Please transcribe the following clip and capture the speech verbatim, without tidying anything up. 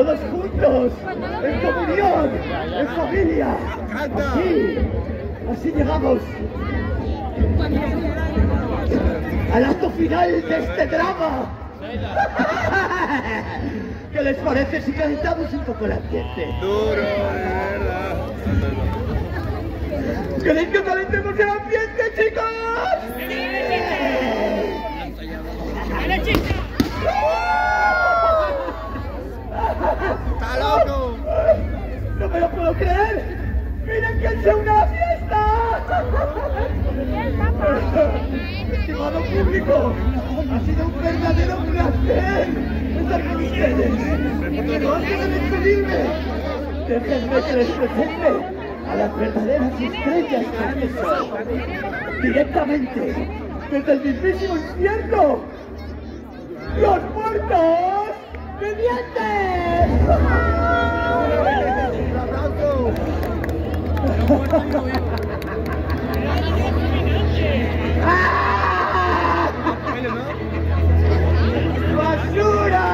todos juntos, en comunión, en familia. Así, así llegamos al acto final de este drama. ¿Qué les parece si calentamos un poco el ambiente? Duro, de verdad. ¿Queréis que calentemos el ambiente, chicos? ¡Está loco! ¡No me lo puedo creer! ¡Miren quién se une a la fiesta! Estimado público, ha sido un verdadero placer estar con ustedes. Pero antes de despedirme, déjenme que les presente a las verdaderas estrellas que son, directamente desde el mismísimo infierno, los muertos vivientes. ¡Un aplauso! ¡Basura!